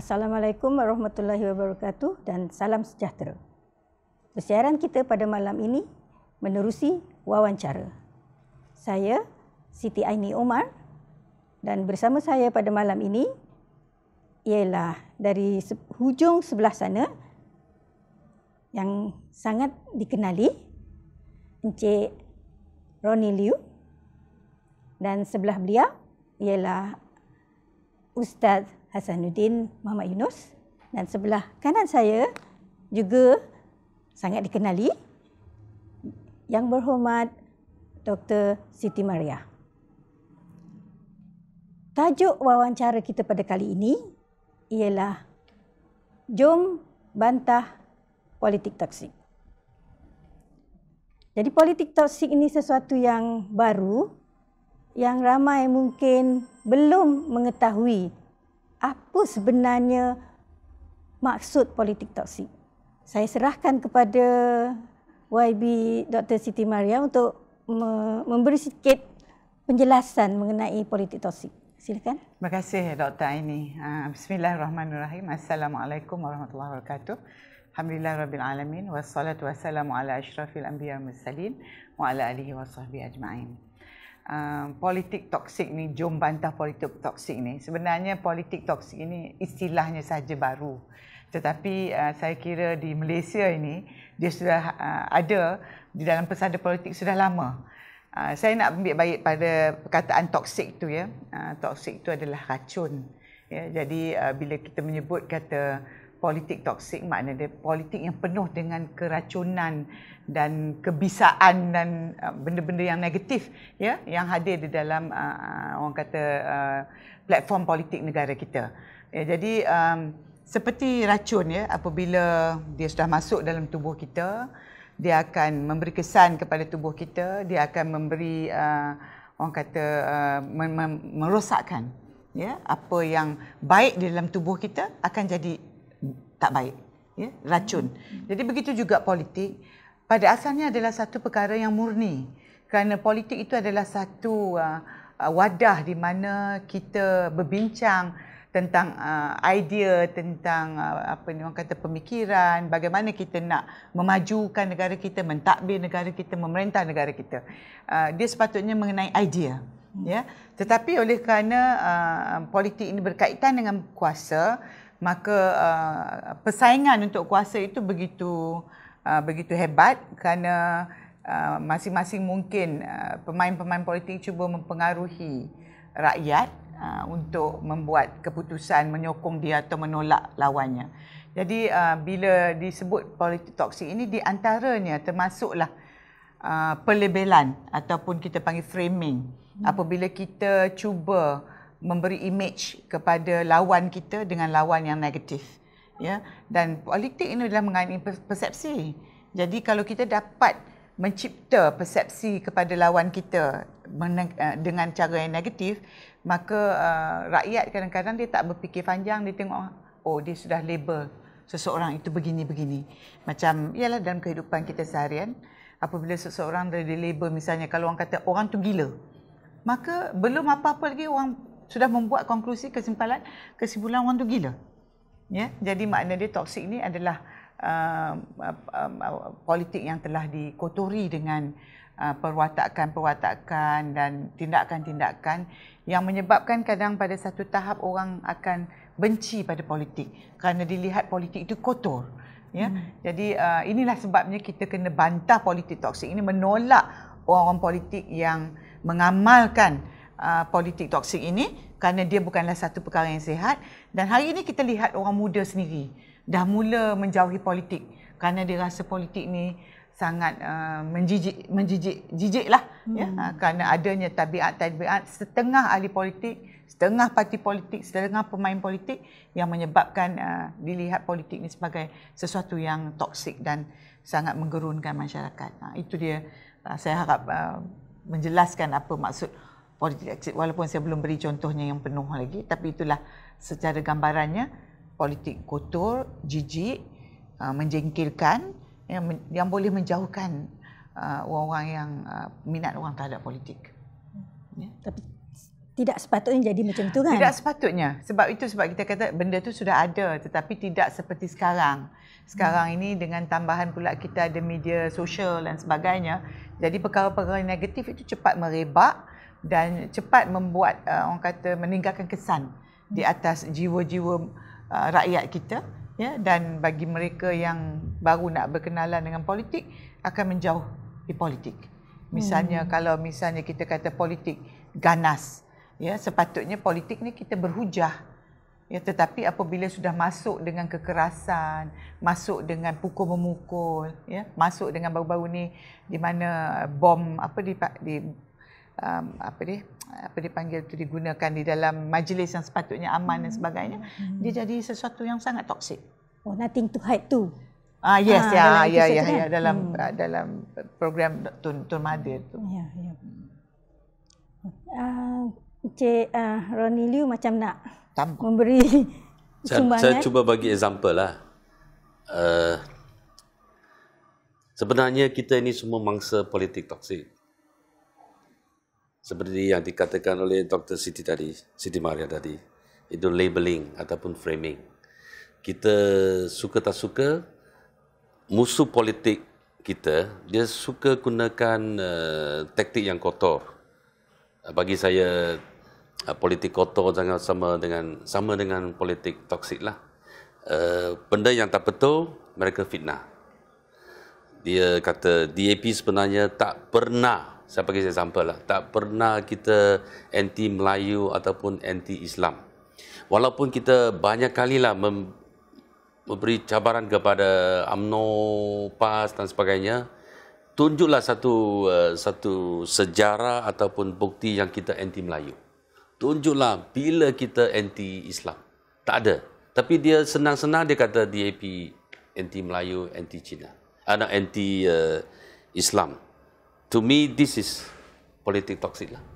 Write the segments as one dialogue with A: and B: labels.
A: Assalamualaikum warahmatullahi wabarakatuh dan salam sejahtera. Persiaran kita pada malam ini menerusi wawancara. Saya Siti Aini Omar dan bersama saya pada malam ini ialah dari hujung sebelah sana yang sangat dikenali Encik Ronnie Liu dan sebelah beliau ialah Ustaz Hasanuddin Muhammad Yunus dan sebelah kanan saya juga sangat dikenali Yang Berhormat Dr. Siti Mariah. Tajuk wawancara kita pada kali ini ialah Jom Bantah Politik Toksik. Jadi politik toksik ini sesuatu yang baru yang ramai mungkin belum mengetahui apa sebenarnya maksud politik toksik. Saya serahkan kepada YB Dr. Siti Mariah untuk memberi sedikit penjelasan mengenai politik toksik. Silakan.
B: Terima kasih Dr. Aini. Bismillahirrahmanirrahim. Assalamualaikum warahmatullahi wabarakatuh. Alhamdulillahirabbil alamin wassalatu wassalamu ala asyrafil anbiya wal mursalin wa ala alihi washabbihi ajmain. Politik toksik ni, jom bantah politik toksik ni. Sebenarnya politik toksik ini istilahnya saja baru. Tetapi saya kira di Malaysia ini dia sudah ada di dalam pesada politik sudah lama. Saya nak ambil baik pada perkataan toksik tu ya. Toksik itu adalah racun. Ya, jadi bila kita menyebut kata politik toksik, maknanya politik yang penuh dengan keracunan dan kebisaan dan benda-benda yang negatif ya, yang hadir di dalam orang kata platform politik negara kita. Ya, jadi seperti racun ya, apabila dia sudah masuk dalam tubuh kita, dia akan memberi kesan kepada tubuh kita, dia akan memberi orang kata merosakkan ya, apa yang baik di dalam tubuh kita akan jadi tak baik ya, racun. Jadi begitu juga politik pada asalnya adalah satu perkara yang murni, kerana politik itu adalah satu wadah di mana kita berbincang tentang idea, tentang apa ni orang kata pemikiran, bagaimana kita nak memajukan negara kita, mentadbir negara kita, memerintah negara kita. Dia sepatutnya mengenai idea ya. Tetapi oleh kerana politik ini berkaitan dengan kuasa, maka persaingan untuk kuasa itu begitu hebat, kerana masing-masing mungkin pemain-pemain politik cuba mempengaruhi rakyat untuk membuat keputusan menyokong dia atau menolak lawannya. Jadi bila disebut politik toksik ini, di antaranya termasuklah pelabelan ataupun kita panggil framing. Apabila kita cuba memberi image kepada lawan kita dengan lawan yang negatif ya, dan politik ini adalah mengenai persepsi. Jadi kalau kita dapat mencipta persepsi kepada lawan kita dengan cara yang negatif, maka rakyat kadang-kadang dia tak berfikir panjang, dia tengok oh dia sudah label seseorang itu begini-begini. Macam ialah dalam kehidupan kita seharian, apabila seseorang dah dilabel, misalnya kalau orang kata orang tu gila, maka belum apa-apa lagi orang sudah membuat konklusi, kesimpulan orang tu gila. Ya, jadi makna dia toksik ni adalah politik yang telah dikotori dengan perwatakan dan tindakan-tindakan yang menyebabkan kadang pada satu tahap orang akan benci pada politik kerana dilihat politik itu kotor. Ya, jadi inilah sebabnya kita kena bantah politik toksik ini, menolak orang-orang politik yang mengamalkan politik toksik ini, kerana dia bukanlah satu perkara yang sihat. Dan hari ini kita lihat orang muda sendiri dah mula menjauhi politik kerana dia rasa politik ni sangat menjijik lah ya, kerana adanya tabiat-tabiat setengah ahli politik, setengah parti politik, setengah pemain politik yang menyebabkan dilihat politik ni sebagai sesuatu yang toksik dan sangat menggerunkan masyarakat. Itu dia, saya harap menjelaskan apa maksud politik toksik, walaupun saya belum beri contohnya yang penuh lagi, tapi itulah secara gambarannya politik kotor, jijik, menjengkelkan, yang boleh menjauhkan orang-orang yang minat orang terhadap politik.
A: Ya. Tapi tidak sepatutnya jadi macam tu kan?
B: Tidak sepatutnya. Sebab kita kata benda tu sudah ada tetapi tidak seperti sekarang. Sekarang ini dengan tambahan pula kita ada media sosial dan sebagainya. Jadi perkara-perkara negatif itu cepat merebak dan cepat membuat orang kata meninggalkan kesan di atas jiwa-jiwa rakyat kita, ya, dan bagi mereka yang baru nak berkenalan dengan politik akan menjauh di politik. Misalnya kalau misalnya kita kata politik ganas, ya, sepatutnya politik ni kita berhujah. Ya, tetapi apabila sudah masuk dengan kekerasan, masuk dengan pukul-memukul, ya, masuk dengan baru-baru ni di mana bom dipanggil tu digunakan di dalam majlis yang sepatutnya aman dan sebagainya, dia jadi sesuatu yang sangat toksik.
A: Oh, nothing to hide tu.
B: Yes, dalam program Tun Mahathir tu.
A: Ya. Encik Ronnie Liew macam nak memberi sumbangan.
C: Saya cuba bagi example lah. Sebenarnya kita ini semua mangsa politik toksik. Seperti yang dikatakan oleh Dr. Siti Maria tadi. Itu labeling ataupun framing. Kita suka tak suka, musuh politik kita, dia suka gunakan taktik yang kotor. Bagi saya, politik kotor jangan sama dengan politik toksik lah. Benda yang tak betul, mereka fitnah. Dia kata DAP sebenarnya tak pernah, saya bagi example lah, tak pernah kita anti Melayu ataupun anti Islam. Walaupun kita banyak kali lah memberi cabaran kepada UMNO, PAS dan sebagainya, tunjuklah satu sejarah ataupun bukti yang kita anti Melayu. Tunjuklah bila kita anti Islam. Tak ada. Tapi dia senang-senang dia kata DAP anti Melayu, anti Cina. Anti Islam. To me, this is politik toksik lah.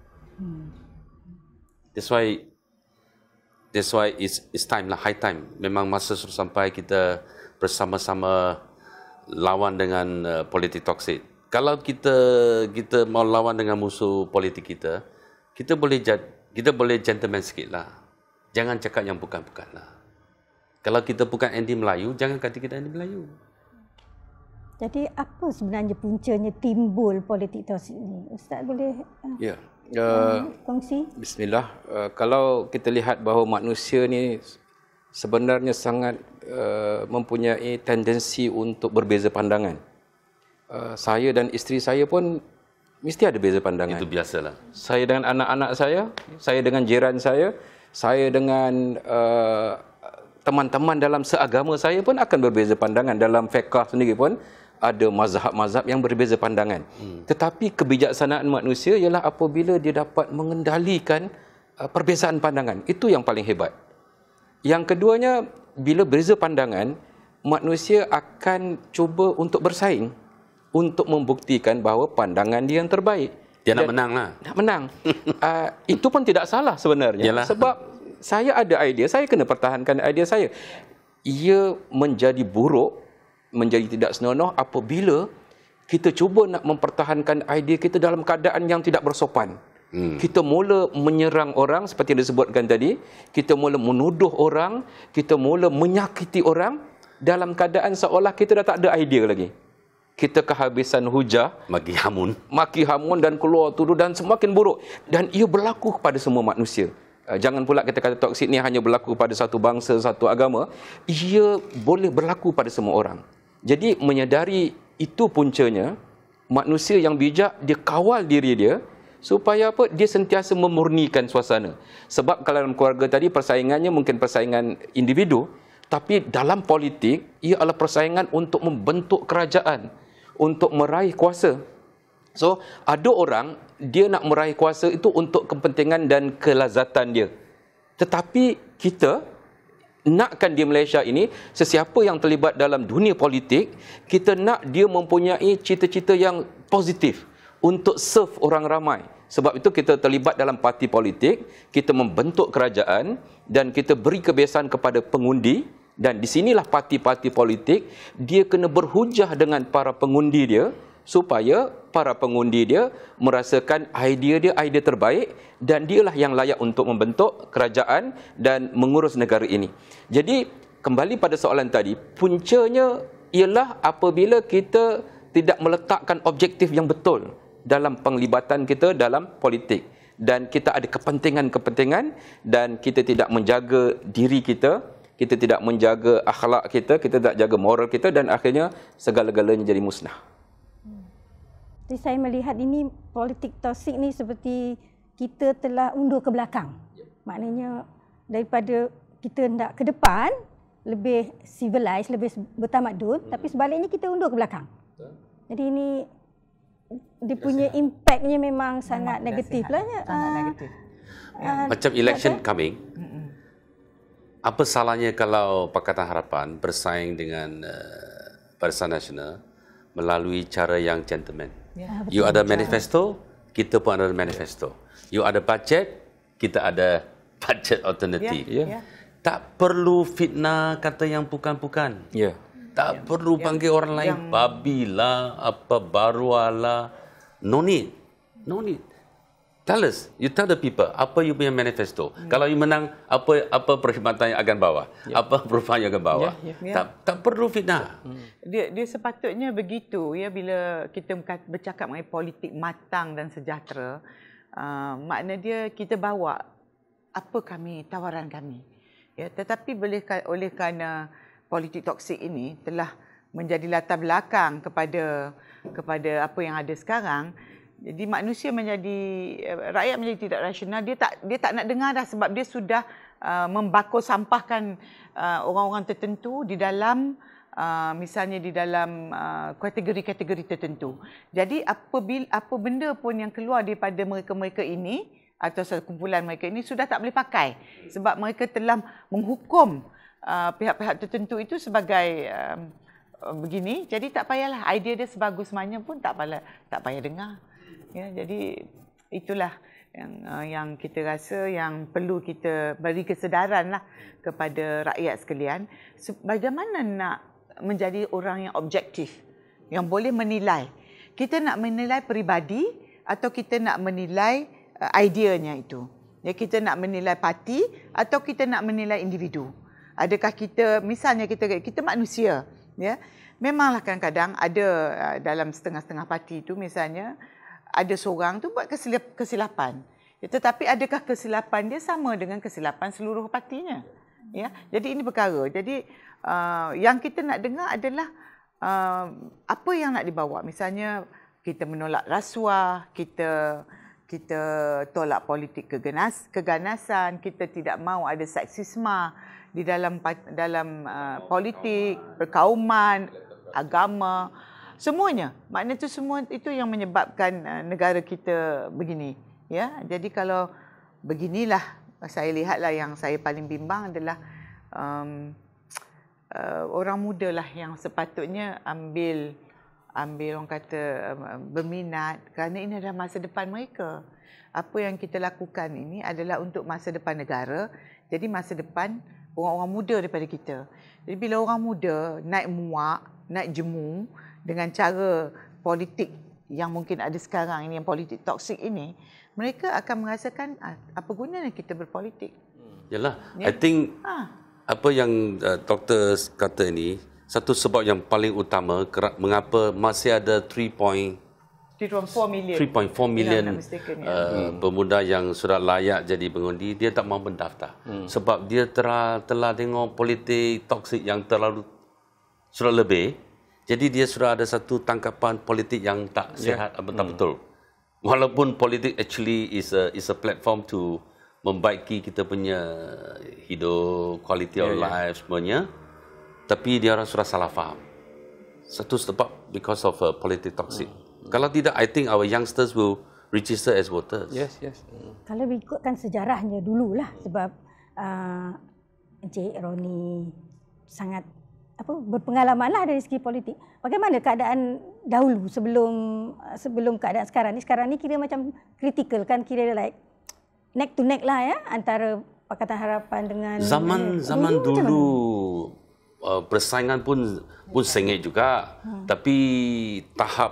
C: That's why it's time lah, high time. Memang masa sudah sampai kita bersama-sama lawan dengan politik toksik. Kalau kita mau lawan dengan musuh politik kita boleh gentleman sikit lah. Jangan cakap yang bukan-bukan lah. Kalau kita bukan anti Melayu, jangan kata kita anti Melayu.
A: Jadi apa sebenarnya puncanya timbul politik toksik ini? Ustaz boleh kongsi?
D: Bismillah. Kalau kita lihat bahawa manusia ni sebenarnya sangat mempunyai tendensi untuk berbeza pandangan. Saya dan isteri saya pun mesti ada beza pandangan.
C: Itu biasalah.
D: Saya dengan anak-anak saya dengan jiran saya dengan teman-teman dalam seagama saya pun akan berbeza pandangan. Dalam fiqh sendiri pun ada mazhab-mazhab yang berbeza pandangan. Tetapi kebijaksanaan manusia ialah apabila dia dapat mengendalikan perbezaan pandangan. Itu yang paling hebat. Yang keduanya, bila berbeza pandangan, manusia akan cuba untuk bersaing untuk membuktikan bahawa pandangan dia yang terbaik.
C: Dia nak menang lah.
D: Nak menang. Itu pun tidak salah sebenarnya. Yalah. Sebab saya ada idea, saya kena pertahankan idea saya. Ia menjadi buruk, menjadi tidak senonoh apabila kita cuba nak mempertahankan idea kita dalam keadaan yang tidak bersopan. Kita mula menyerang orang seperti yang disebutkan tadi, kita mula menuduh orang, kita mula menyakiti orang dalam keadaan seolah kita dah tak ada idea lagi. Kita kehabisan hujah, maki hamun dan keluar tuduh dan semakin buruk, dan ia berlaku kepada semua manusia. Jangan pula kita kata toksik ni hanya berlaku pada satu bangsa, satu agama. Ia boleh berlaku pada semua orang. Jadi menyedari itu puncanya, manusia yang bijak dia kawal diri dia supaya apa? Dia sentiasa memurnikan suasana. Sebab kalau dalam keluarga tadi persaingannya mungkin persaingan individu, tapi dalam politik ia adalah persaingan untuk membentuk kerajaan, untuk meraih kuasa. So, ada orang dia nak meraih kuasa itu untuk kepentingan dan kelazatan dia. Tetapi kita nakkan di Malaysia ini, sesiapa yang terlibat dalam dunia politik, kita nak dia mempunyai cita-cita yang positif untuk serve orang ramai. Sebab itu kita terlibat dalam parti politik, kita membentuk kerajaan dan kita beri kebiasaan kepada pengundi, dan di sinilah parti-parti politik dia kena berhujah dengan para pengundi dia supaya para pengundi dia merasakan idea dia idea terbaik dan dialah yang layak untuk membentuk kerajaan dan mengurus negara ini. Jadi kembali pada soalan tadi, puncanya ialah apabila kita tidak meletakkan objektif yang betul dalam penglibatan kita dalam politik dan kita ada kepentingan-kepentingan dan kita tidak menjaga diri kita, kita tidak menjaga akhlak kita, kita tidak jaga moral kita dan akhirnya segala-galanya jadi musnah.
A: Jadi saya melihat ini politik toksik ni seperti kita telah undur ke belakang. Maknanya daripada kita nak ke depan, lebih civilized, lebih bertamadun, tapi sebaliknya kita undur ke belakang. Jadi ini dia punya impactnya memang sangat negatif lah.
B: Sangat negatif.
C: Macam election coming, apa salahnya kalau Pakatan Harapan bersaing dengan Barisan Nasional melalui cara yang gentleman? You ada manifesto, kita pun ada manifesto. You ada budget, kita ada budget alternatif. Tak perlu fitnah kata yang bukan-bukan. Tak perlu panggil orang lain babi lah, apa barualah. No need. No need. Tell us. You tell the people apa you punya manifesto. Kalau you menang, apa perkhidmatan yang akan bawa? Apa perubahan yang akan bawa? Tak perlu fitnah.
B: Dia sepatutnya begitu ya, bila kita bercakap mengenai politik matang dan sejahtera, makna dia kita bawa apa tawaran kami. Ya, tetapi oleh kerana politik toksik ini telah menjadi latar belakang kepada apa yang ada sekarang, jadi rakyat menjadi tidak rasional. Dia tak nak dengar dah, sebab dia sudah membakul sampahkan orang-orang tertentu di dalam misalnya di dalam kategori-kategori tertentu. Jadi apa benda pun yang keluar daripada mereka-mereka ini atau sekumpulan mereka ini sudah tak boleh pakai, sebab mereka telah menghukum pihak-pihak tertentu itu sebagai begini. Jadi tak payahlah, idea dia sebagus mana pun tak payah dengar. Ya, jadi itulah yang kita rasa yang perlu kita beri kesedaran lah kepada rakyat sekalian, bagaimana nak menjadi orang yang objektif, yang boleh menilai. Kita nak menilai peribadi atau kita nak menilai ideanya itu. Ya, kita nak menilai parti atau kita nak menilai individu. Adakah kita, misalnya kita manusia, ya. Memanglah kadang-kadang ada dalam setengah-setengah parti itu, misalnya ada seorang tu buat kesilapan. Ya, tetapi adakah kesilapan dia sama dengan kesilapan seluruh partinya? Ya. Jadi ini perkara. Jadi yang kita nak dengar adalah apa yang nak dibawa. Misalnya kita menolak rasuah, kita tolak politik keganasan, kita tidak mahu ada seksisme di dalam politik, perkauman, agama, semuanya. Maknanya itu semua itu yang menyebabkan negara kita begini. Ya, jadi kalau beginilah, saya lihatlah yang saya paling bimbang adalah orang muda lah yang sepatutnya ambil orang kata berminat, kerana ini adalah masa depan mereka. Apa yang kita lakukan ini adalah untuk masa depan negara. Jadi masa depan orang-orang muda daripada kita. Jadi bila orang muda naik muak, naik jemu dengan cara politik yang mungkin ada sekarang ini, yang politik toksik ini, mereka akan merasakan apa gunanya kita berpolitik.
C: Yalah, I think apa yang doktor kata ini, satu sebab yang paling utama mengapa masih ada 3.4 million pemuda yang sudah layak jadi pengundi, dia tak mahu mendaftar. Sebab dia telah tengok politik toksik yang terlalu sudah lebih. Jadi dia sudah ada satu tangkapan politik yang tak sihat atau tak betul. Walaupun politik actually is a platform to membaiki kita punya hidup, quality of life semuanya. Tapi dia orang sudah salah faham. Satu sebab because of politik toksik. Kalau tidak, I think our youngsters will register as voters.
D: Yes.
A: Kalau ikutkan sejarahnya dululah, sebab Encik Roni sangat berpengalamanlah dari segi politik. Bagaimana keadaan dahulu sebelum keadaan sekarang ni? Sekarang ni kira macam kritikal kan, kira like neck to neck lah ya, antara Pakatan Harapan dengan
C: zaman dulu persaingan pun sengit juga. Tapi tahap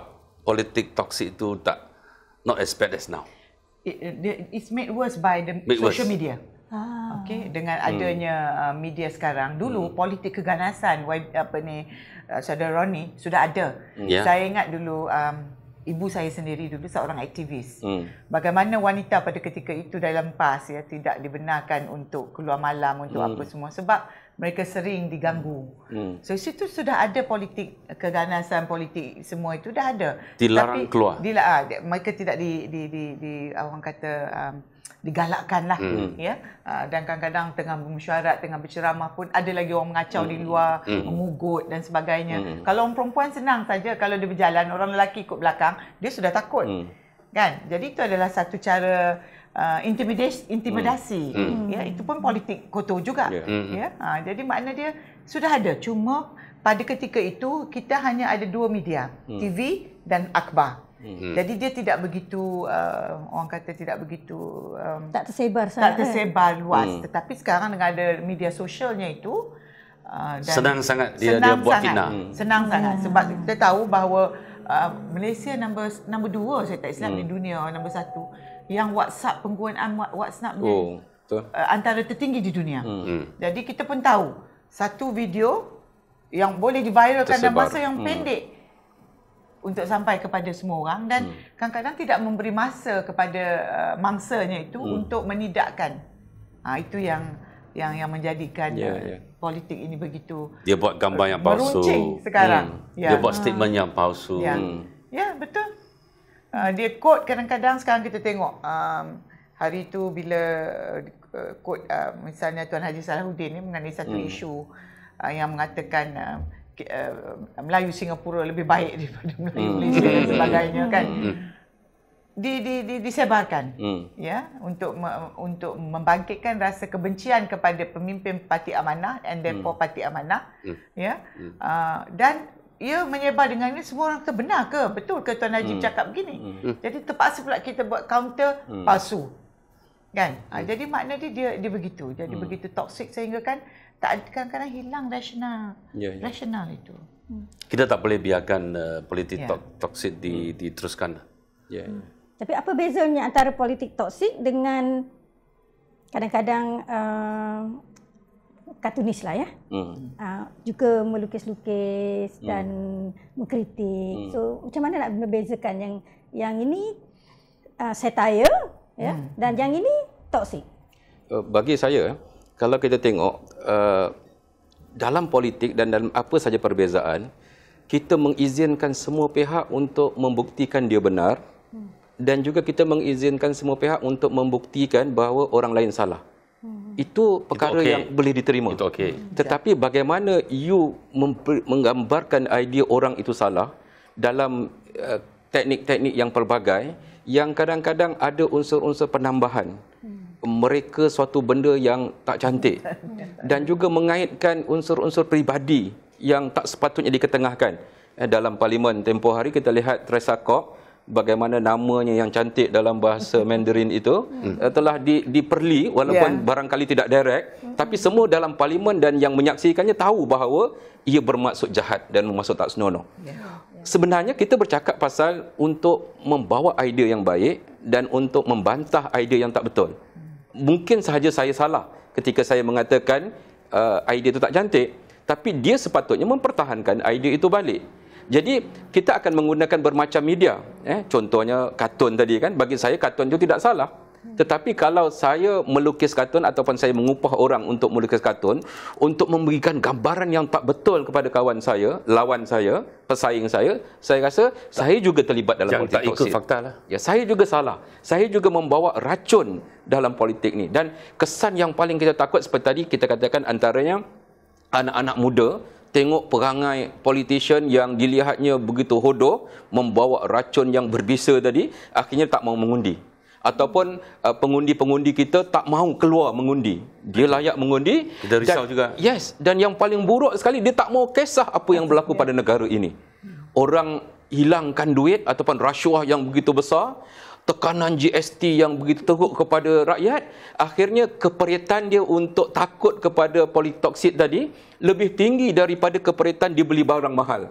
C: politik toksik itu not as bad as now?
B: It's made worse by the social media. Okey, dengan adanya media sekarang. Dulu politik keganasan saudara Ronnie sudah ada. Saya ingat dulu ibu saya sendiri dulu seorang aktivis. Bagaimana wanita pada ketika itu dalam PAS tidak dibenarkan untuk keluar malam untuk apa semua sebab mereka sering diganggu. So situ sudah ada politik keganasan, politik semua itu dah ada.
C: Dilarang keluar.
B: Mereka tidak orang kata digalakkan lah dan kadang-kadang tengah bermesyuarat, tengah berceramah pun ada lagi orang mengacau di luar, memugut dan sebagainya. Kalau orang perempuan senang saja, kalau dia berjalan orang lelaki ikut belakang dia sudah takut. Kan? Jadi itu adalah satu cara intimidasi. Ya, itu pun politik kotor juga. Jadi makna dia sudah ada, cuma pada ketika itu kita hanya ada dua media, TV dan akhbar. Jadi dia tidak begitu orang kata tidak begitu
A: tak tersebar sangat.
B: Tak tersebar luas. Tetapi sekarang dengan ada media sosialnya itu
C: senang sangat dia buat fitnah.
B: Senang sangat sebab kita tahu bahawa Malaysia nombor 2 saya tak silap di dunia, nombor 1 yang WhatsApp, penggunaan WhatsApp ni antara tertinggi di dunia. Jadi kita pun tahu satu video yang boleh diviralkan dalam masa yang pendek untuk sampai kepada semua orang dan kadang-kadang tidak memberi masa kepada mangsanya itu untuk menidakkan. Itu yang menjadikan politik ini begitu.
C: Dia buat gambar yang palsu.
B: Meruncing sekarang.
C: Dia buat statement yang palsu.
B: Ya, betul. Dia quote kadang-kadang sekarang kita tengok hari itu bila quote misalnya Tuan Haji Salahuddin ni mengenai satu isu yang mengatakan Melayu Singapura lebih baik daripada Melayu Malaysia dan sebagainya kan. Disebarkan untuk membangkitkan rasa kebencian kepada pemimpin Parti Amanah and therefore Parti Amanah dan ia menyebar dengan ini semua orang kata benar ke? Betul ke Tuan Najib cakap begini? Jadi terpaksa pula kita buat counter palsu. Kan? Jadi makna dia begitu. Jadi begitu toksik sehingga kan kadang-kadang hilang rasional itu.
C: Kita tak boleh biarkan politik toksik diteruskan.
A: Tapi apa bezanya antara politik toksik dengan kadang-kadang kartunis lah ya. Juga melukis-lukis dan mengkritik. So macam mana nak membezakan yang ini satire dan yang ini toksik?
D: Bagi saya, kalau kita tengok dalam politik dan dalam apa saja perbezaan, kita mengizinkan semua pihak untuk membuktikan dia benar dan juga kita mengizinkan semua pihak untuk membuktikan bahawa orang lain salah. Itu perkara yang boleh diterima.
C: Itu
D: Tetapi bagaimana you menggambarkan idea orang itu salah dalam teknik-teknik yang pelbagai yang kadang-kadang ada unsur-unsur penambahan. Mereka suatu benda yang tak cantik dan juga mengaitkan unsur-unsur peribadi yang tak sepatutnya diketengahkan. Dalam parlimen tempoh hari kita lihat Teresa Kok, bagaimana namanya yang cantik dalam bahasa Mandarin itu telah diperli walaupun barangkali tidak direct, tapi semua dalam parlimen dan yang menyaksikannya tahu bahawa ia bermaksud jahat dan bermaksud tak senonoh. Sebenarnya kita bercakap pasal untuk membawa idea yang baik dan untuk membantah idea yang tak betul. Mungkin sahaja saya salah ketika saya mengatakan idea itu tak cantik, tapi dia sepatutnya mempertahankan idea itu balik. Jadi kita akan menggunakan bermacam media. Contohnya kartun tadi kan, bagi saya kartun itu tidak salah. Tetapi kalau saya melukis kartun ataupun saya mengupah orang untuk melukis kartun untuk memberikan gambaran yang tak betul kepada kawan saya, lawan saya, pesaing saya rasa saya juga terlibat dalam politik toksik.
C: Tak ikut fakta lah.
D: Ya, saya juga salah. Saya juga membawa racun dalam politik ni. Dan kesan yang paling kita takut seperti tadi kita katakan antaranya anak-anak muda tengok perangai politician yang dilihatnya begitu hodoh, membawa racun yang berbisa tadi, akhirnya tak mau mengundi. Ataupun pengundi-pengundi kita tak mahu keluar mengundi. Dia layak mengundi.
C: Kita risau juga.
D: Yes, dan yang paling buruk sekali, dia tak mahu kisah apa yang berlaku pada negara ini. Orang hilangkan duit ataupun rasuah yang begitu besar, tekanan GST yang begitu teruk kepada rakyat, akhirnya keperitan dia untuk takut kepada politik toksik tadi lebih tinggi daripada keperitan dibeli barang mahal.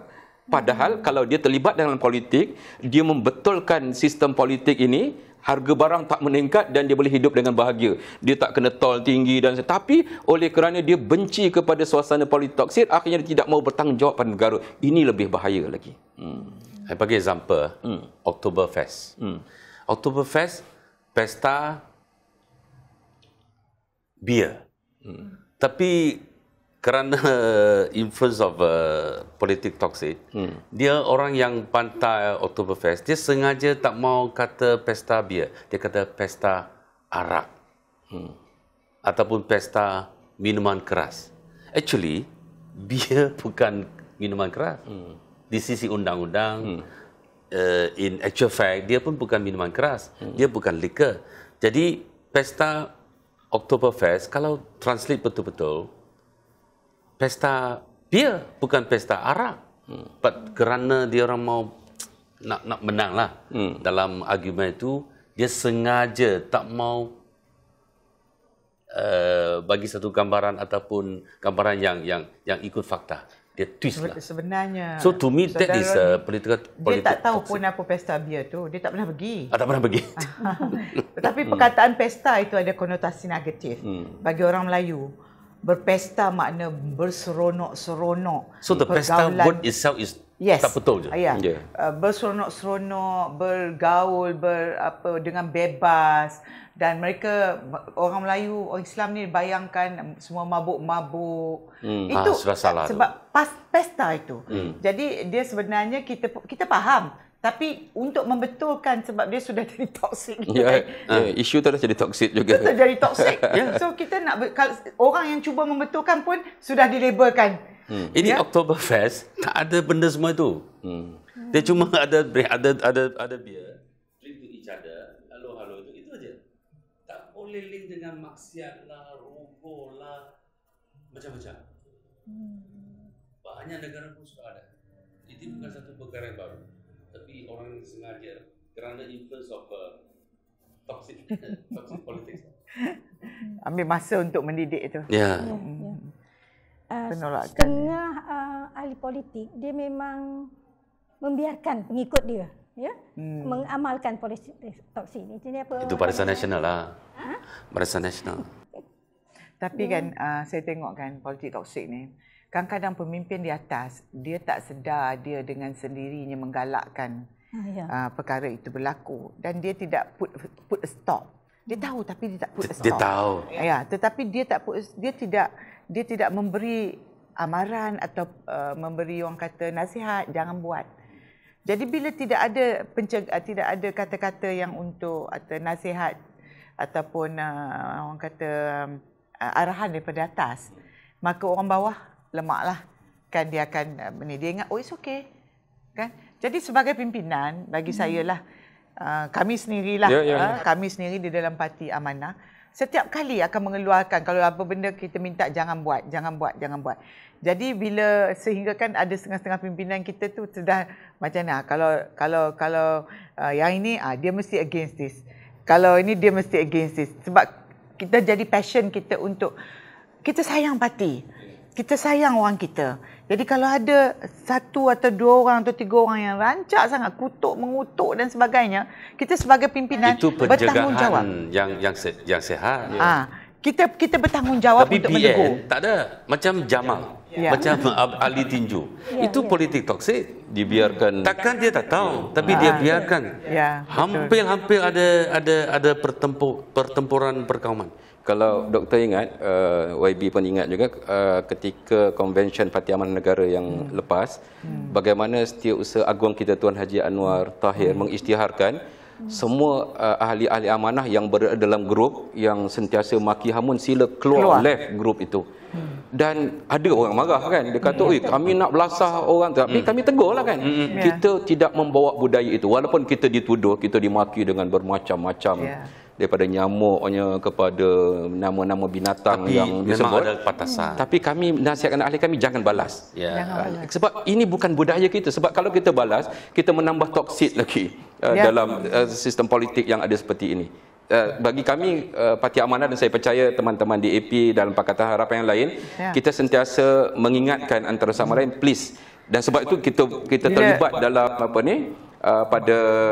D: Padahal kalau dia terlibat dalam politik, dia membetulkan sistem politik ini, harga barang tak meningkat dan dia boleh hidup dengan bahagia. Dia tak kena tol tinggi dan tapi oleh kerana dia benci kepada suasana politik toksik, akhirnya dia tidak mahu bertanggungjawab pada negara. Ini lebih bahaya lagi.
C: Saya bagi example, Oktoberfest. Oktoberfest, pesta beer. Tapi kerana influence of politik toksik, dia orang yang pantai Oktoberfest, dia sengaja tak mau kata pesta beer, dia kata pesta arak ataupun pesta minuman keras. Actually, beer bukan minuman keras. Di sisi undang-undang, in actual fact, dia pun bukan minuman keras, dia bukan liquor. Jadi pesta Oktoberfest, kalau translate betul-betul, pesta beer, bukan pesta arak. But kerana dia orang mau nak menang lah dalam argumen itu, dia sengaja tak mau bagi satu gambaran ataupun gambaran yang ikut fakta. Dia twist lah.
B: Sebenarnya.
C: So to me that is political.
B: Dia tak tahu pun apa pesta beer tu. Dia tak pernah pergi.
C: Tak pernah pergi.
B: Tetapi perkataan pesta itu ada konotasi negatif bagi orang Melayu. Berpesta makna berseronok-seronok.
C: So the pesta word itself is tak betul je.
B: Yeah. Berseronok-seronok, bergaul, dengan bebas, dan mereka orang Melayu, orang Islam ni bayangkan semua mabuk-mabuk. Itu
C: sudah salah
B: sebab pesta itu. Jadi dia sebenarnya kita faham. Tapi untuk membetulkan sebab dia sudah jadi toksik.
D: Isu tu dah jadi toksik juga.
B: Betul, jadi toksik. So kita nak orang yang cuba membetulkan pun sudah dilabelkan.
C: Ini Oktoberfest tak ada benda semua itu. Dia cuma ada beer, drink to each other, halo itu aja. Tak boleh link dengan maksiat lah, rokok lah, macam-macam. Banyak negara pun sudah ada. Itu bukan satu perkara yang baru. Tapi orang sengaja kerana influence of toxic politics.
B: Ambil masa untuk mendidik itu. Penolakan.
A: Setengah ahli politik dia memang membiarkan pengikut dia, mengamalkan politik toksik ni. Jadi apa?
C: Itu Barisan Nasional lah. Barisan Nasional.
B: Tapi kan saya tengok kan politik toksik ni, kadang-kadang pemimpin di atas dia tak sedar dia dengan sendirinya menggalakkan perkara itu berlaku dan dia tidak put a stop. Dia tahu tapi dia tak put a stop.
C: Dia tahu.
B: Tetapi dia tidak memberi amaran atau memberi orang kata nasihat jangan buat. Jadi bila tidak ada kata-kata yang untuk atau nasihat ataupun orang kata arahan daripada atas, maka orang bawah lemaklah kan dia akan dia ingat it's okay kan. Jadi sebagai pimpinan bagi saya lah kami sendirilah kami sendiri di dalam parti Amanah setiap kali akan mengeluarkan kalau apa benda kita minta jangan buat. Jadi bila sehingga kan ada setengah-setengah pimpinan kita tu sudah macam mana kalau yang ini dia mesti against this. Kalau ini dia mesti against this. Sebab kita jadi passion kita untuk kita sayang parti. Kita sayang orang kita. Jadi kalau ada satu atau dua orang atau tiga orang yang rancak sangat mengutuk dan sebagainya, kita sebagai pimpinan
C: itu
B: bertanggungjawab.
C: Yang sihat.
B: Kita bertanggungjawab untuk menegur.
C: Tapi tak ada. Macam Jamal. Macam Ali Tinju. Itu politik toksik.
D: Dibiarkan.
C: Takkan dia tak tahu. Tapi dia biarkan. Hampir ada pertempuran perkauman.
D: Kalau doktor ingat, YB pun ingat juga ketika Konvensyen Parti Amanah Negara yang lepas, bagaimana Setiausaha Agung kita Tuan Haji Anwar Tahir mengisytiharkan semua ahli-ahli amanah yang berada dalam grup yang sentiasa maki hamun sila keluar left grup itu. Dan ada orang marah kan, dia kata kami nak belasah orang, tapi kami tegurlah kan. Kita tidak membawa budaya itu walaupun kita dituduh, kita dimaki dengan bermacam-macam. Daripada nyamuknya kepada nama-nama binatang
C: tapi
D: yang disebut.
C: Ada batasan.
D: Tapi kami nasihatkan ahli kami jangan balas. Sebab ini bukan budaya kita. Sebab kalau kita balas, kita menambah toksik lagi dalam sistem politik yang ada seperti ini. Bagi kami Parti Amanah dan saya percaya teman-teman di AP dalam Pakatan Harapan yang lain, kita sentiasa mengingatkan antara sama lain, please Dan sebab itu kita terlibat dalam apa ni, pada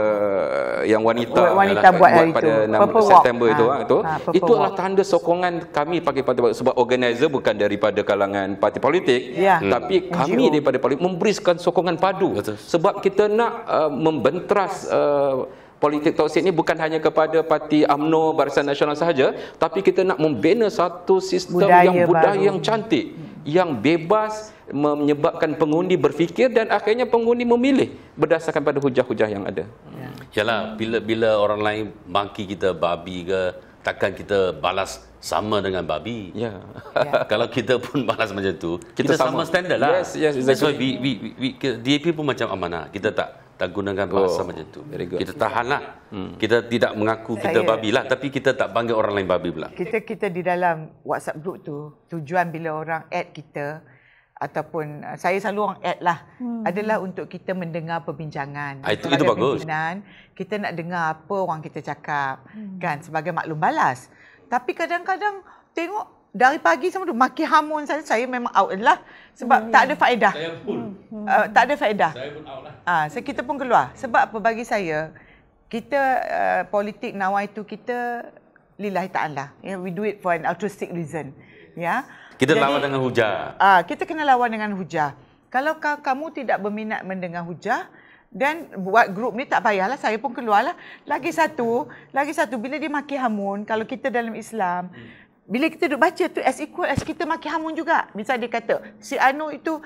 D: yang wanita
B: buat hari
D: pada
B: itu,
D: 6 September itu adalah tanda sokongan kami bagi parti, sebab organizer bukan daripada kalangan parti politik, tapi kami daripada politik memberikan sokongan padu. Sebab kita nak membentras politik toksik ini bukan hanya kepada parti UMNO, Barisan Nasional sahaja, tapi kita nak membina satu sistem budaya yang cantik, yang bebas, menyebabkan pengundi berfikir dan akhirnya pengundi memilih berdasarkan pada hujah-hujah yang ada.
C: Yalah, bila orang lain maki kita babi ke, takkan kita balas sama dengan babi. Kalau kita pun balas macam tu, kita sama standard lah.
D: Yes, exactly.
C: So DAP pun macam amanah. Kita tak gunakan bahasa macam tu. Kita tahanlah. Kita tidak mengaku kita babi lah, tapi kita tak panggil orang lain babi pula.
B: Kita di dalam WhatsApp group tu, tujuan bila orang add kita ataupun saya selalu orang add lah, adalah untuk kita mendengar perbincangan.
C: Itu bagus.
B: Kita nak dengar apa orang kita cakap, kan, sebagai maklum balas. Tapi kadang-kadang tengok dari pagi sampai tu maki hamun saya memang out lah, sebab tak ada faedah. Saya pun tak ada faedah. Saya pun out lah. Kita pun keluar. Sebab apa, bagi saya, kita politik nawaitu kita lillahi ta'ala. We do it for an altruistic reason.
C: Kita lawan dengan hujah.
B: Kita kena lawan dengan hujah. Kalau kamu tidak berminat mendengar hujah, dan buat grup ni tak payahlah, saya pun keluarlah. Lagi satu, bila dia maki hamun, kalau kita dalam Islam, bila kita duduk baca tu as equal as kita maki hamun juga. Misal dia kata, si Anu itu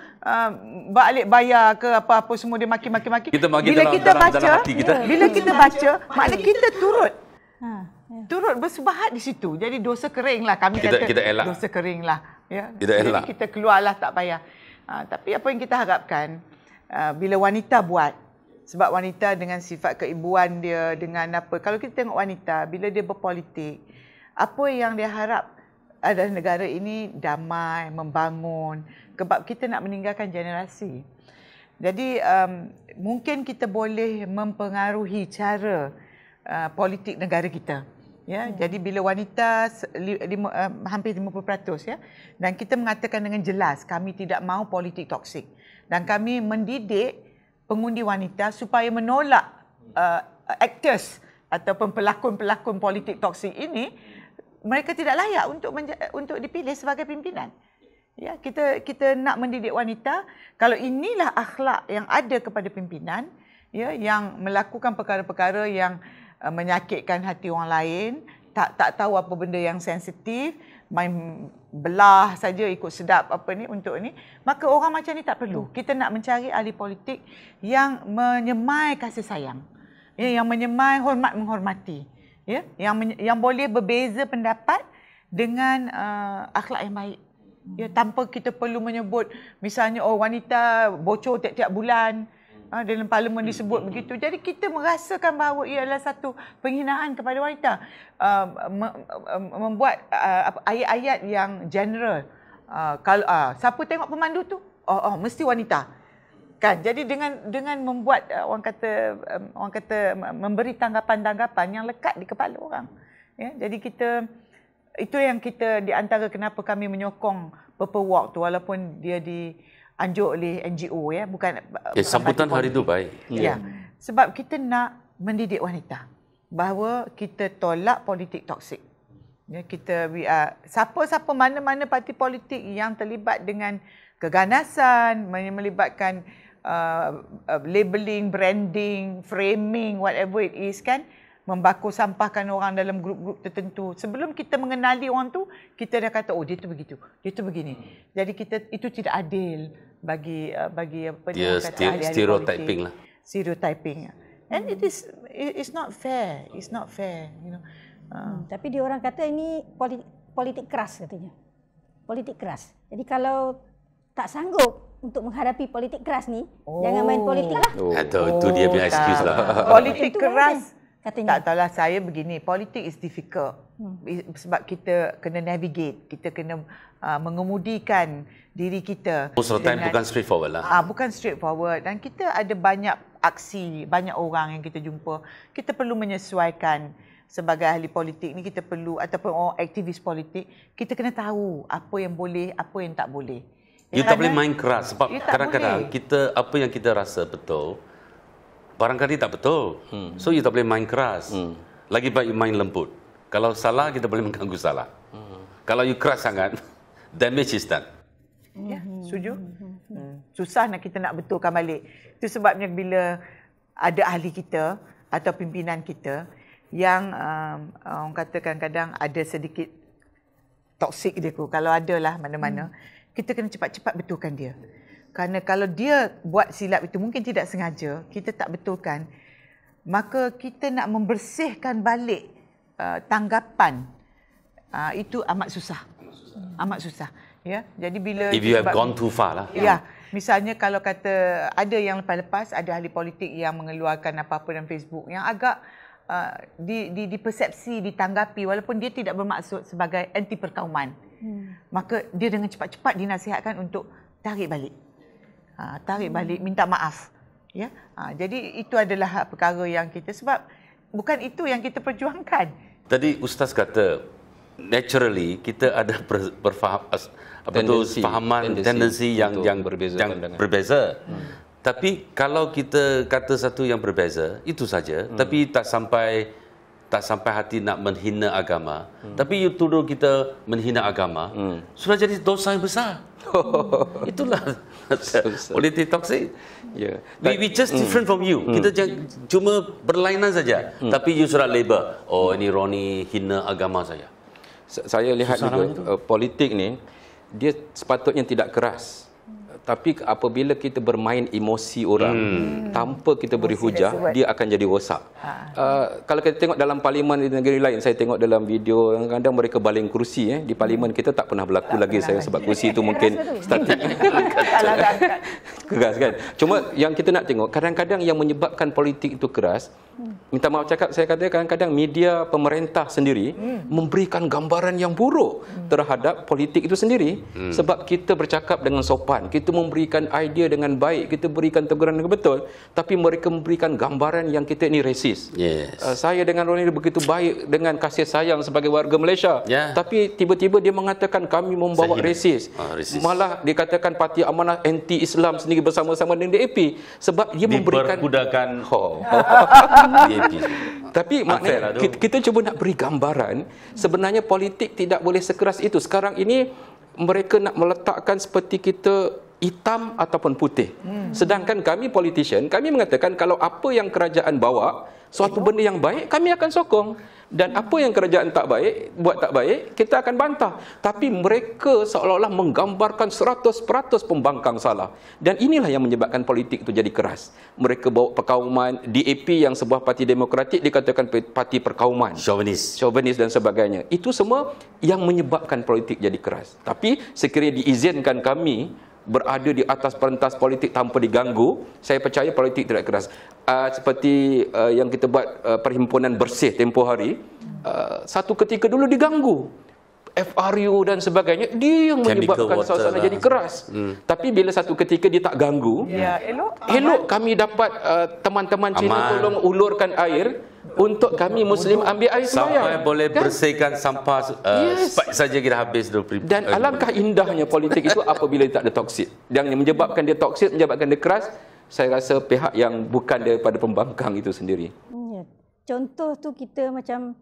B: balik bayar ke apa-apa semua, dia maki-maki.
C: Kita maki
B: bila
C: dalam hati kita.
B: Bila kita baca, maknanya kita turut bersebahat di situ. Jadi dosa kering lah. Kami kata
C: elak.
B: Dosa kering lah.
C: Kita elak.
B: Jadi kita keluarlah, tak payah. Tapi apa yang kita harapkan, bila wanita buat, sebab wanita dengan sifat keibuan dia, dengan apa, kalau kita tengok wanita, bila dia berpolitik, apa yang dia harap adalah negara ini damai, membangun, sebab kita nak meninggalkan generasi. Jadi mungkin kita boleh mempengaruhi cara politik negara kita. Jadi bila wanita hampir 50%, dan kita mengatakan dengan jelas kami tidak mahu politik toksik, dan kami mendidik pengundi wanita supaya menolak actors ataupun pelakon-pelakon politik toksik ini. Mereka tidak layak untuk dipilih sebagai pimpinan. Kita nak mendidik wanita, kalau inilah akhlak yang ada kepada pimpinan, yang melakukan perkara-perkara yang menyakitkan hati orang lain, tak tahu apa benda yang sensitif, main belah saja ikut sedap apa ni untuk ni, maka orang macam ni tak perlu. Kita nak mencari ahli politik yang menyemai kasih sayang, yang menyemai hormat menghormati, yang boleh berbeza pendapat dengan akhlak yang baik, tanpa kita perlu menyebut misalnya wanita bocor tiap-tiap bulan. Dalam parlimen disebut begitu. Jadi kita merasakan bahawa ia adalah satu penghinaan kepada wanita. Membuat ayat-ayat yang general. Kalau siapa tengok pemandu tu, mesti wanita. Kan? Jadi dengan membuat orang kata memberi tanggapan-tanggapan yang lekat di kepala orang. Jadi itu yang kita di antara kenapa kami menyokong Purple Walk tu, walaupun dia dianjur oleh NGO, bukan
C: sambutan hari itu baik.
B: Sebab kita nak mendidik wanita bahawa kita tolak politik toksik. Siapa-siapa, mana-mana parti politik yang terlibat dengan keganasan, melibatkan labeling, branding, framing, whatever it is, kan, membakar sampahkan orang dalam grup-grup tertentu. Sebelum kita mengenali orang tu, kita dah kata, dia tu begitu, dia tu begini. Jadi itu tidak adil bagi apa dia kata, ahli-ahli
C: stereotyping
B: politik.
C: Lah.
B: Stereotyping. And it's not fair. It's not fair,
A: Tapi dia orang kata ini politik keras katanya. Politik keras. Jadi kalau tak sanggup untuk menghadapi politik keras ni, jangan main politik lah.
C: Itu dia punya excuse lah.
B: Politik keras.
A: Katanya.
B: Tak tahulah, saya begini, politik is difficult. Sebab kita kena navigate, kita kena mengemudikan diri kita.
C: Most of the time bukan straightforward lah.
B: Bukan straightforward. Dan kita ada banyak aksi, banyak orang yang kita jumpa. Kita perlu menyesuaikan sebagai ahli politik ni, kita perlu, ataupun orang aktivis politik, kita kena tahu apa yang boleh, apa yang tak boleh.
C: You tak boleh main keras sebab
B: You tak
C: kadang-kadang
B: boleh.
C: kita apa yang kita rasa betul barangkali tak betul. So you tak boleh main keras. Lagi baik you main lembut. Kalau salah kita boleh mengganggu salah. Kalau you keras sangat damage is done.
B: Ya, setuju. Susah kita nak betulkan balik. Itu sebabnya bila ada ahli kita atau pimpinan kita yang orang kata kadang-kadang ada sedikit toksik dia tu. Kalau ada lah mana-mana, kita kena cepat-cepat betulkan dia. Kerana kalau dia buat silap itu mungkin tidak sengaja, kita tak betulkan, maka kita nak membersihkan balik tanggapan itu amat susah. Amat susah. Ya, jadi bila
C: If you have gone too far lah.
B: Ya, misalnya kalau kata ada yang lepas-lepas ada ahli politik yang mengeluarkan apa-apa dalam Facebook yang agak dipersepsi, ditanggapi walaupun dia tidak bermaksud sebagai anti perkauman. Maka dia dengan cepat-cepat dinasihatkan untuk tarik balik. Tarik balik, minta maaf. Ya. Jadi itu adalah perkara yang kita, sebab bukan itu yang kita perjuangkan.
C: Tadi Ustaz kata naturally kita ada tendensi yang berbeza. Tapi kalau kita kata satu yang berbeza, itu saja. Tapi tak sampai hati nak menghina agama. Tapi you tuduh kita menghina agama, sudah jadi dosa yang besar. Itulah politik toksik.
D: Yeah.
C: We just different from you. Kita cuma berlainan saja. Tapi you sudah label, oh ini Roni hina agama saya.
D: Saya lihat juga politik ni dia sepatutnya tidak keras. Tapi apabila kita bermain emosi orang tanpa kita beri hujah, dia akan jadi rosak. Kalau kita tengok dalam parlimen di negeri lain, saya tengok dalam video kadang-kadang mereka baling kerusi di parlimen kita tak pernah berlaku lagi saya sebab kerusi itu mungkin statik. Keras kan. Cuma yang kita nak tengok kadang-kadang yang menyebabkan politik itu keras, minta maaf cakap, saya kata kadang-kadang media pemerintah sendiri memberikan gambaran yang buruk terhadap politik itu sendiri. Sebab kita bercakap dengan sopan, kita memberikan idea dengan baik, kita berikan teguran dengan betul, tapi mereka memberikan gambaran yang kita ini resis. Saya dengan Roni begitu baik dengan kasih sayang sebagai warga Malaysia, tapi tiba-tiba dia mengatakan kami membawa resis. Malah dikatakan Parti Amanah anti-Islam sendiri bersama-sama dengan DAP sebab dia memberikan
C: diperbudakan DAP.
D: Tapi maknanya kita cuba nak beri gambaran sebenarnya politik tidak boleh sekeras itu. Sekarang ini mereka nak meletakkan seperti kita hitam ataupun putih. Sedangkan kami politician, kami mengatakan kalau apa yang kerajaan bawa suatu benda yang baik, kami akan sokong. Dan apa yang kerajaan tak baik, buat tak baik, kita akan bantah. Tapi mereka seolah-olah menggambarkan 100% pembangkang salah. Dan inilah yang menyebabkan politik itu jadi keras. Mereka bawa perkauman, DAP yang sebuah parti demokratik dikatakan parti perkauman. Chauvinis dan sebagainya. Itu semua yang menyebabkan politik jadi keras. Tapi sekiranya diizinkan kami berada di atas pentas politik tanpa diganggu, saya percaya politik tidak keras. Seperti yang kita buat perhimpunan bersih tempoh hari, satu ketika dulu diganggu. FRU dan sebagainya, dia yang menyebabkan suasana jadi keras. Tapi bila satu ketika dia tak ganggu, elok kami dapat teman-teman Cina tolong ulurkan air untuk kami Muslim ambil air sembahyang.
C: Sampai boleh bersihkan sampah spike saja kita habis 20.
D: Dan alangkah indahnya politik itu apabila dia tak ada toksik. Dan yang menyebabkan dia toksik, menyebabkan dia keras, saya rasa pihak yang bukan daripada pembangkang itu sendiri.
A: Contoh tu kita macam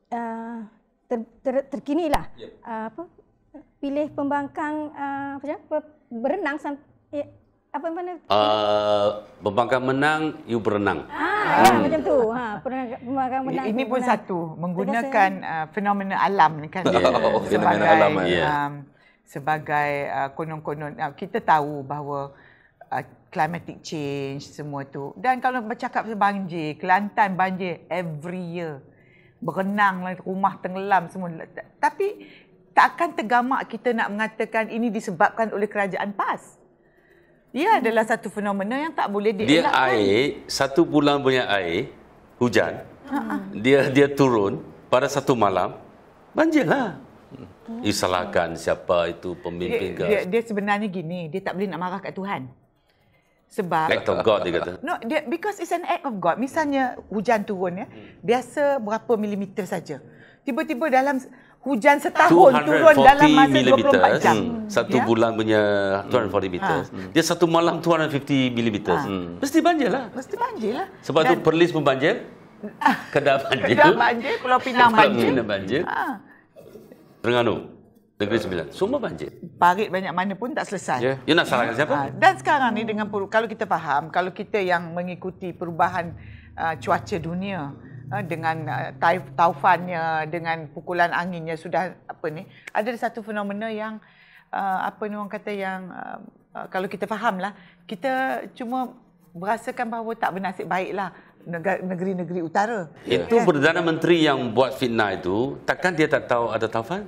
A: terkini lah. Pilih pembangkang berenang apa mana?
C: Pembangkang menang, you berenang.
A: Macam tu. Pembangkang menang.
B: Ini pun satu menggunakan fenomena alam ni kan.
D: Fenomena alam.
B: Sebagai konon-konon kita tahu bahawa climatic change semua tu. Dan kalau bercakap banjir, Kelantan banjir every year. Berenang, rumah tenggelam semua. Tapi tak akan tergamak kita nak mengatakan ini disebabkan oleh kerajaan PAS. Ia adalah satu fenomena yang tak boleh dielakkan.
C: Dia air, satu bulan punya air, hujan, dia turun pada satu malam, banjirlah. Disalahkan siapa itu pemimpin
B: dia sebenarnya gini, dia tak boleh nak marah kat Tuhan. Sebab
C: act of God dia kata.
B: No, because it's an act of God. Misalnya hujan turun biasa berapa milimeter saja. tiba-tiba dalam hujan setahun turun dalam masa 24 jam.
C: Satu bulan punya 240 meters. Dia satu malam 250 millimeters. Mesti banjir lah.
B: Mesti banjir lah.
C: Sebab tu Perlis pun banjir. Kedah banjir.
B: Kedah banjir, Pulau Pinang banjir.
C: Pulau Pinang banjir. Terengganu, Negeri Sembilan. Semua banjir.
B: Parit banyak mana pun tak selesai.
C: You nak salahkan siapa?
B: Dan sekarang ni dengan kalau kita faham, kalau kita yang mengikuti perubahan cuaca dunia, dengan taufannya, dengan pukulan anginnya sudah ada satu fenomena yang orang kata yang kalau kita fahamlah, kita cuma merasakan bahawa tak bernasib baiklah negeri-negeri utara.
C: Itu Perdana Menteri yang buat fitnah itu, takkan dia tak tahu ada taufan?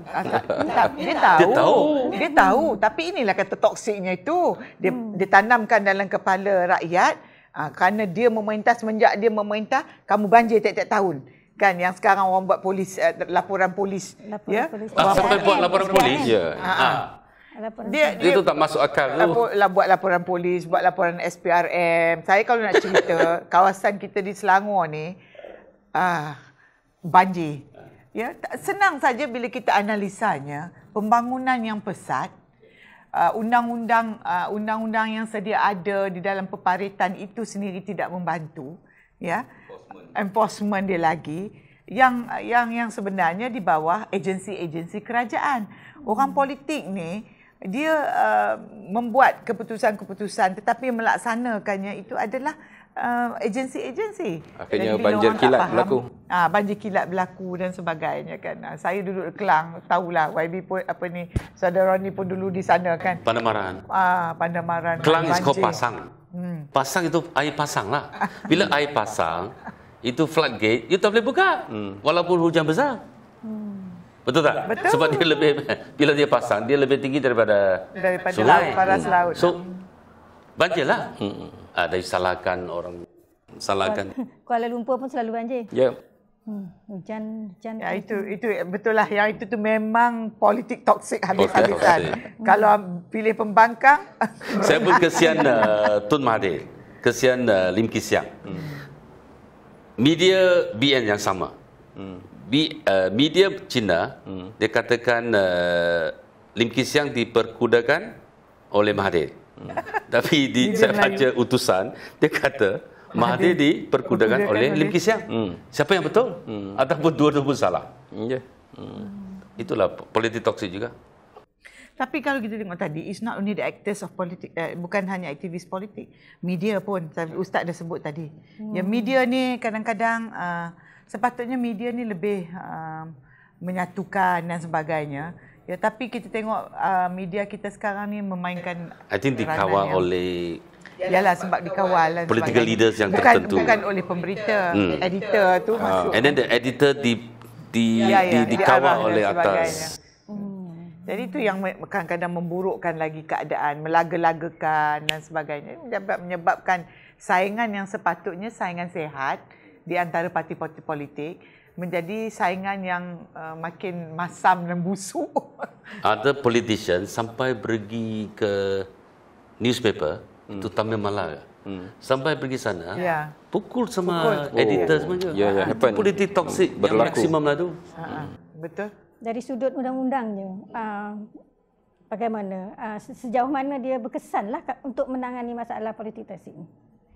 B: Dia tahu. Tapi inilah kata toksiknya itu. Dia tanamkan dalam kepala rakyat. Kerana dia memerintah, semenjak dia memerintah, kamu banjir tiap-tiap tahun. Kan yang sekarang orang buat laporan polis.
C: Sampai buat laporan polis?
B: Dia
C: itu tak masuk akal tu.
B: Buat laporan polis, buat laporan SPRM. Saya kalau nak cerita, kawasan kita di Selangor ni banjir. Ya, senang saja bila kita analisanya, pembangunan yang pesat, undang-undang yang sedia ada di dalam peparitan itu sendiri tidak membantu, ya. Enforcement dia lagi yang sebenarnya di bawah agensi-agensi kerajaan. Orang politik ni dia membuat keputusan-keputusan tetapi melaksanakannya itu adalah agensi-agensi.
D: Akhirnya banjir kilat berlaku.
B: Banjir kilat berlaku dan sebagainya kan. Saya duduk di Kelang, tahulah YB pun saudara Roni pun dulu di sana kan.
C: Pandamaran.
B: Pandamaran.
C: Kelang is called pasang. Pasang itu air pasang lah. Bila air pasang, itu floodgate, you tak boleh buka. Walaupun hujan besar. Betul tak?
B: Betul.
C: Sebab dia bila dia pasang, dia lebih tinggi daripada sungai.
B: Paras laut.
C: So, banjirlah. Ada salahkan orang. Salahkan.
A: Kuala Lumpur pun selalu banjir.
D: Ya.
A: Hujan.
B: Ya, itu betul lah. Yang itu memang politik toksik habis-habisan. Kalau pilih pembangkang.
C: Saya pun kesian Tun Mahathir. Kesian Lim Kee Siang. Media BN yang sama. Media Cina, dia katakan Lim Kee Siang diperkudakan oleh Mahathir. Tapi saya baca utusan, dia kata Mahathir diperkudakan oleh Lim Kee Siang. Siapa yang betul? Ataupun dua-dua pun salah? Itulah politik toksik juga.
B: Tapi kalau kita tengok tadi, it's not only the actors of politik, bukan hanya aktivis politik. Media pun, Ustaz dah sebut tadi. Ya, media ni kadang-kadang sepatutnya media ni lebih menyatukan dan sebagainya. Ya, tapi kita tengok media kita sekarang ni memainkan.
C: I think dikawal oleh.
B: Yalah, sebab dikawal.
C: Political leaders yang tertentu.
B: Bukan oleh pemberita, editor tu masuk.
C: And then the editor dikawal oleh atas.
B: Jadi itu yang kadang-kadang memburukkan lagi keadaan, melaga-lagakan dan sebagainya. Menyebabkan saingan yang sepatutnya saingan sehat di antara parti-parti politik menjadi saingan yang makin masam dan busuk.
C: Ada politician sampai pergi ke newspaper, itu Tamil Malaya. Sampai pergi sana, pukul sama editor semua. Politik toksik yang maksimum lah tu.
B: Betul.
A: Dari sudut undang-undangnya, bagaimana, sejauh mana dia berkesanlah untuk menangani masalah politik toksik ini?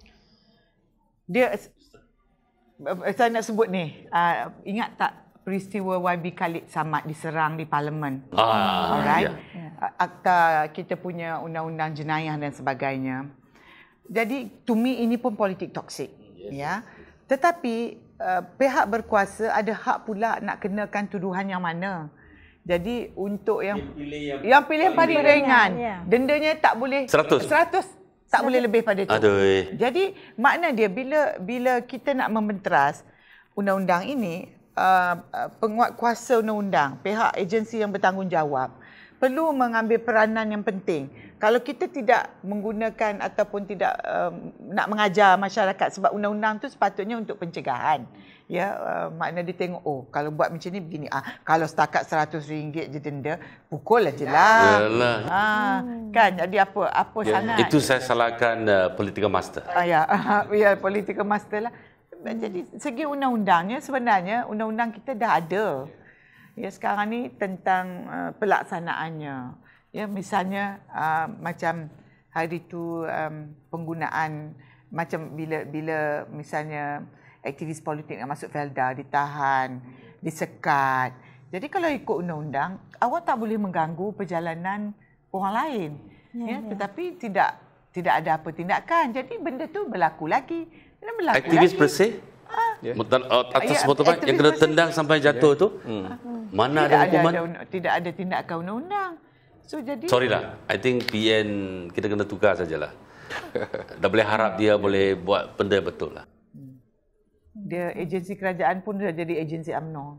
B: Saya nak sebut ni, ingat tak peristiwa YB Khalid Samad diserang di Parlimen? Alright. Akta kita punya undang-undang jenayah dan sebagainya. Jadi to me ini pun politik toksik. Ya. Tetapi pihak berkuasa ada hak pula nak kenakan tuduhan yang mana. Jadi untuk yang pilih yang paling ringan, dendanya tak boleh 100. Tak boleh lebih pada itu. Jadi makna dia bila kita nak membentras undang-undang ini, penguat kuasa undang-undang, pihak agensi yang bertanggungjawab perlu mengambil peranan yang penting. Kalau kita tidak menggunakan ataupun tidak nak mengajar masyarakat, sebab undang-undang tu sepatutnya untuk pencegahan. Ya, makna dia tengok, kalau buat macam ni begini. Kalau setakat RM100 je denda, pukul aja lah. Kan, jadi apa sangat.
C: Itu saya salahkan political master.
B: Ya, political master lah. Jadi segi undang-undangnya sebenarnya undang-undang kita dah ada. Ya, sekarang ni tentang pelaksanaannya. Ya, misalnya macam hari tu penggunaan macam bila misalnya aktivis politik yang masuk Felda ditahan, disekat. Jadi kalau ikut undang-undang, awak tak boleh mengganggu perjalanan orang lain. Ya, tetapi tidak ada apa tindakan. Jadi benda tu berlaku lagi.
C: Aktivis bersih? Atas motorbike yang kena tendang sampai jatuh tu? Mana ada hukuman?
B: Tidak ada tindakan undang-undang. So jadi
C: sorry lah, I think PN kita kena tukar sajalah. Dah boleh harap dia boleh buat benda betul lah.
B: Dia agensi kerajaan pun dah jadi agensi UMNO.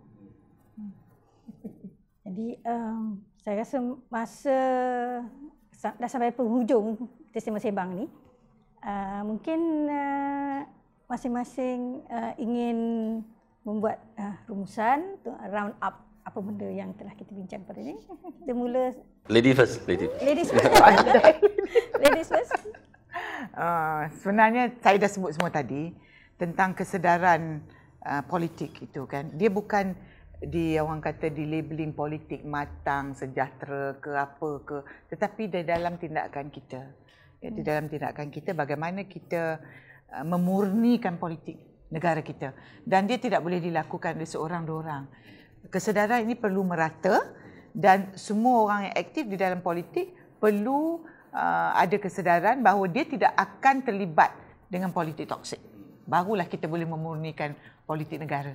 A: Jadi saya rasa masa dah sampai penghujung kita sembang ni, mungkin masing-masing ingin membuat rumusan untuk round up apa benda yang telah kita bincang pada ni. Kita mula.
C: Lady first.
A: Ladies first. Ladies first.
B: Sebenarnya saya dah sebut semua tadi tentang kesedaran politik itu kan. Dia bukan orang kata di labeling politik matang, sejahtera ke apa ke, tetapi di dalam tindakan kita. Ya, di dalam tindakan kita bagaimana kita memurnikan politik negara kita, dan dia tidak boleh dilakukan oleh seorang dua orang. Kesedaran ini perlu merata dan semua orang yang aktif di dalam politik perlu ada kesedaran bahawa dia tidak akan terlibat dengan politik toksik. Barulah kita boleh memurnikan politik negara.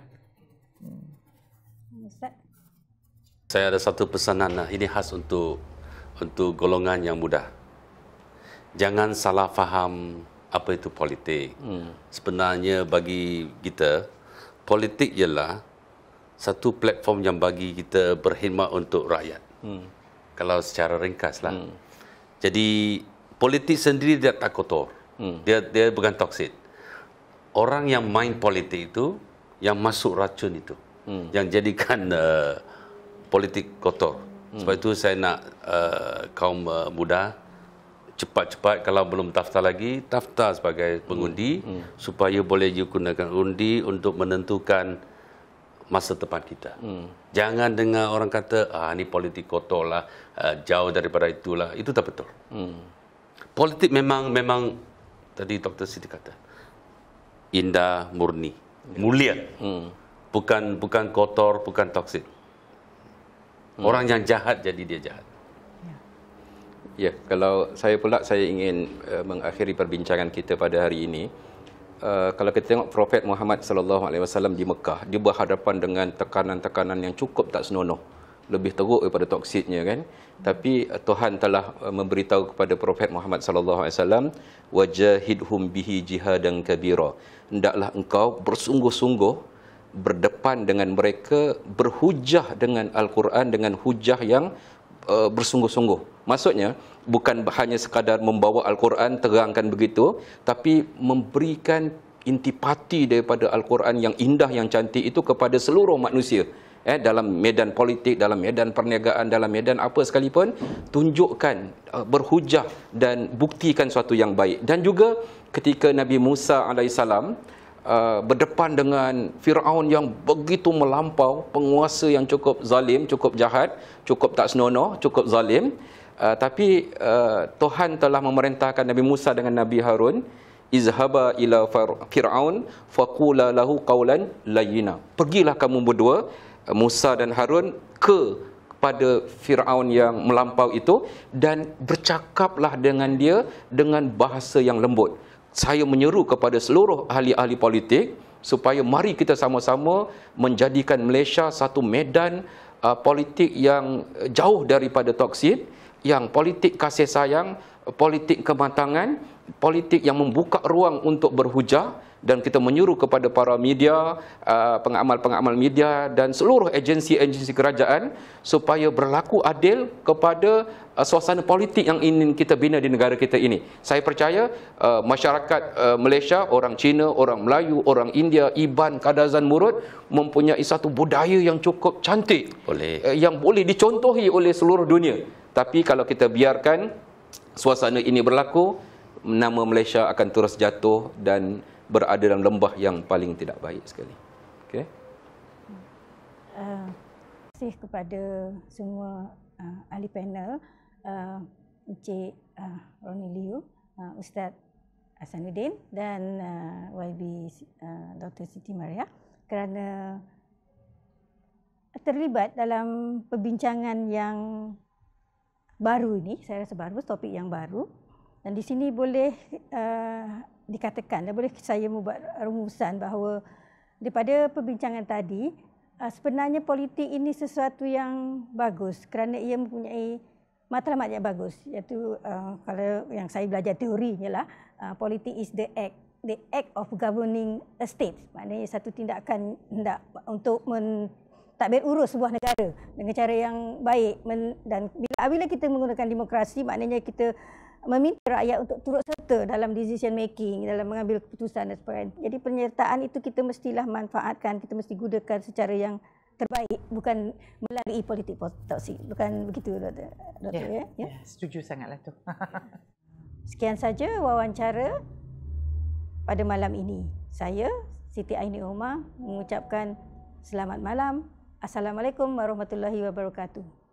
A: Ustaz.
C: Saya ada satu pesanan, ini khas untuk golongan yang muda. Jangan salah faham apa itu politik. Sebenarnya bagi kita, politik ialah satu platform yang bagi kita berkhidmat untuk rakyat. Kalau secara ringkaslah. Jadi politik sendiri dia tak kotor. Dia bukan toksik. Orang yang main politik itu, yang masuk racun itu, yang jadikan politik kotor. Sebab itu saya nak kaum muda cepat-cepat, kalau belum daftar lagi, daftar sebagai pengundi supaya boleh digunakan undi untuk menentukan masa depan kita. Jangan dengar orang kata, ni politik kotor lah, jauh daripada itulah. Itu tak betul. Politik memang tadi Dr. Siti kata, indah, murni, mulia. Bukan kotor, bukan toksik. Orang yang jahat jadi dia jahat.
D: Ya, kalau saya pula, saya ingin mengakhiri perbincangan kita pada hari ini. Kalau kita tengok Prophet Muhammad sallallahu alaihi wasallam di Mekah, dia berhadapan dengan tekanan-tekanan yang cukup tak senonoh, lebih teruk daripada toksiknya kan. Tapi Tuhan telah memberitahu kepada Prophet Muhammad sallallahu alaihi wasallam, wajahidhum bihi jihadan kabira. Hendaklah engkau bersungguh-sungguh berdepan dengan mereka, berhujah dengan Al-Quran dengan hujah yang bersungguh-sungguh. Maksudnya bukan hanya sekadar membawa Al-Quran terangkan begitu, tapi memberikan intipati daripada Al-Quran yang indah, yang cantik itu kepada seluruh manusia. Dalam medan politik, dalam medan perniagaan, dalam medan apa sekalipun, tunjukkan, berhujah dan buktikan suatu yang baik. Dan juga ketika Nabi Musa alaihissalam berdepan dengan Firaun yang begitu melampau, penguasa yang cukup zalim, cukup jahat, cukup tak senonoh, cukup zalim, tapi Tuhan telah memerintahkan Nabi Musa dengan Nabi Harun, izhaba ila Firaun faqula lahu qawlan layyina. Pergilah kamu berdua, Musa dan Harun, kepada Firaun yang melampau itu, dan bercakaplah dengan dia dengan bahasa yang lembut. Saya menyeru kepada seluruh ahli-ahli politik supaya mari kita sama-sama menjadikan Malaysia satu medan politik yang jauh daripada toksik, yang politik kasih sayang, politik kematangan, politik yang membuka ruang untuk berhujah. Dan kita menyuruh kepada para media, pengamal-pengamal media dan seluruh agensi-agensi kerajaan supaya berlaku adil kepada suasana politik yang ingin kita bina di negara kita ini. Saya percaya masyarakat Malaysia, orang Cina, orang Melayu, orang India, Iban, Kadazan, Murud mempunyai satu budaya yang cukup cantik, yang boleh dicontohi oleh seluruh dunia. Tapi kalau kita biarkan suasana ini berlaku, nama Malaysia akan terus jatuh dan berada dalam lembah yang paling tidak baik sekali. Okey.
A: kasih kepada semua ahli panel, Encik Roni Liu, Ustaz Hasanuddin dan YB Dr. Siti Maria kerana terlibat dalam perbincangan yang baru ini. Saya rasa baru, topik yang baru, dan di sini boleh dikatakan dan boleh saya membuat rumusan bahawa daripada perbincangan tadi, sebenarnya politik ini sesuatu yang bagus kerana ia mempunyai matlamat yang bagus, iaitu kalau yang saya belajar teorinya lah, politik is the act of governing a state. Maknanya satu tindakan hendak untuk mentadbir urus sebuah negara dengan cara yang baik, dan bila kita menggunakan demokrasi, maknanya kita meminta rakyat untuk turut serta dalam decision making, dalam mengambil keputusan dan sebagainya. Jadi penyertaan itu kita mestilah manfaatkan, kita mesti gunakan secara yang terbaik, bukan melalui politik toksik. Bukan begitu, Doktor?
B: Ya, setuju sangatlah tu.
A: Sekian saja wawancara pada malam ini. Saya, Siti Aini Omar, mengucapkan selamat malam. Assalamualaikum warahmatullahi wabarakatuh.